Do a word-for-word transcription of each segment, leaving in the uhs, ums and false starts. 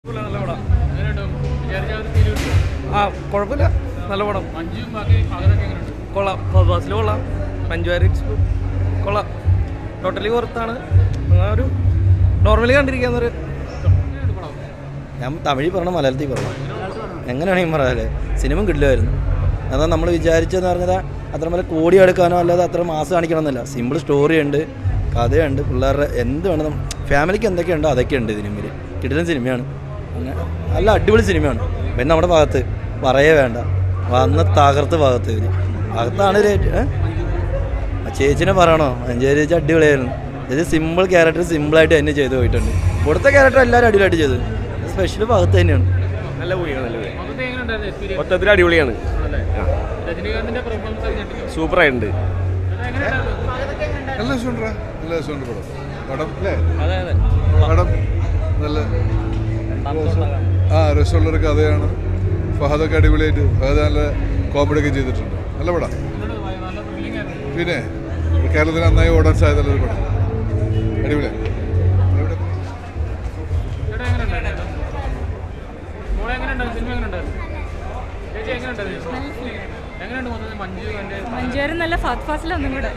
ആ കുഴപ്പമില്ല, നല്ല പടം. കൊള്ളാം, ഫസ്റ്റ് കൊള്ളാം, മഞ്ജു കൊള്ളാം, ടോട്ടലി പുറത്താണ്. ഒരു നോർമലി കണ്ടിരിക്കാന്നൊരു. ഞാൻ തമിഴിൽ പറഞ്ഞ മലയാളത്തിൽ പറഞ്ഞു എങ്ങനെയാണെങ്കിൽ പറയാല്ലേ, സിനിമ കിട്ടില്ലായിരുന്നു. അതാ നമ്മൾ വിചാരിച്ചതെന്ന് പറഞ്ഞാൽ അത്ര നല്ല കോടി എടുക്കാനോ അല്ലാതെ അത്ര മാസം കാണിക്കണമെന്നില്ല. സിമ്പിൾ സ്റ്റോറി ഉണ്ട്, കഥയുണ്ട്, പിള്ളേരുടെ എന്ത് വേണം, ഫാമിലിക്ക് എന്തൊക്കെയുണ്ടോ അതൊക്കെ ഉണ്ട് ഇതിനുമ്പിൽ. കിടിലൻ സിനിമയാണ്, അങ്ങനെ നല്ല അടിപൊളി സിനിമയാണ്. പിന്നെ നമ്മുടെ ഭാഗത്ത് പറയേ വേണ്ട, വന്ന് തകർത്ത് ഭാഗത്ത് ഇവർ ഭാഗത്താണ് റേറ്റ്. ചേച്ചിനെ പറയണോ, മഞ്ചേരി ചേച്ചി അടിപൊളിയായിരുന്നു. ചേച്ചി സിമ്പിൾ ക്യാരക്ടർ സിമ്പിളായിട്ട് തന്നെ ചെയ്ത് പോയിട്ടുണ്ട്. ഇവിടുത്തെ ക്യാരക്ടർ എല്ലാവരും അടിപൊളിയായിട്ട് ചെയ്തു. സ്പെഷ്യൽ ഭാഗത്ത് തന്നെയാണ്. നല്ല മൂവിയാണ്, നല്ല മൂവി മൊത്തത്തിൽ അടിപൊളിയാണ്, സൂപ്പറായിട്ടുണ്ട്. നല്ല രസമുണ്ട്, നല്ല രസമുണ്ട് പടം. പടം അല്ലേ പടം നല്ല ആ രസമുള്ളൊരു കഥയാണ്. ഫഹദൊക്കെ അടിപൊളിയായിട്ട്, ഫഹദ് നല്ല കോമഡി ഒക്കെ ചെയ്തിട്ടുണ്ട്. നല്ല പടം. പിന്നെ കേരളത്തിൽ നന്നായി ഓടാൻ സാധ്യതയുള്ളൊരു പടം. അടിപൊളിയാണ്. മഞ്ജുവാരും നല്ല ഫാസ്റ്റ് ഫാസ്റ്റിലൊന്നും കൂടെ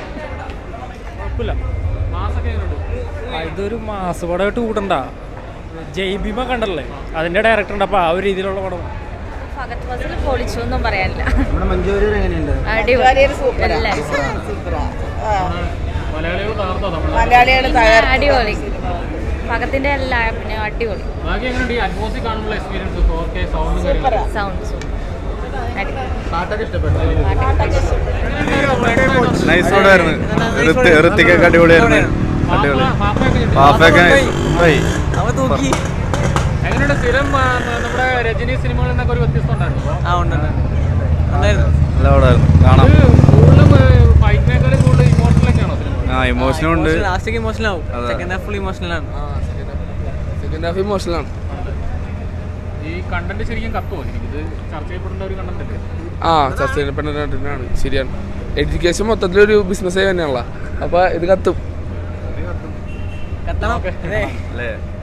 ഇതൊരു മാസപടമായിട്ട് കൂട്ടണ്ട. ജയ്ബിമ കണ്ടല്ലേ, അതിന്റെ ഡയറക്ടർ ഉണ്ട്. അപ്പൊ ആ ഒരു രീതിയിലുള്ള പടം പൊളിച്ചു ഒന്നും പറയാനില്ല. അടിപൊളി പകത്തിന്റെ എല്ലാ പിന്നെ അടിപൊളി സൗണ്ട് അടിപൊളിയായിരുന്നു. രജനി സിനിമകളിൽ നിന്നൊക്കെ ഒരു വ്യത്യസ്തം ഉണ്ടായിരുന്നു. ഇമോഷനും ഉണ്ട്, ഇമോഷണൽ ആവും. സെക്കൻഡ് ഹാഫ് ഫുൾ ഇമോഷണൽ ആണ്. സെക്കൻഡ് ഹാഫ് ഇമോഷണൽ ആണ്. ഈ കണ്ടന്റ് ശരിക്കും കത്തുമോ? ഇത് ചർച്ച ചെയ്യപ്പെടേണ്ട ഒരു കണ്ടന്റ് അല്ലേ? ആ ചർച്ച ചെയ്യപ്പെടേണ്ട കണ്ടന്റാണ്, ശരിയാണ്. എഡ്യൂക്കേഷൻ മൊത്തത്തിലൊരു ബിസിനസ് തന്നെയാണല്ലോ, അപ്പൊ ഇത് കത്തും. കത്തണം അല്ലേ?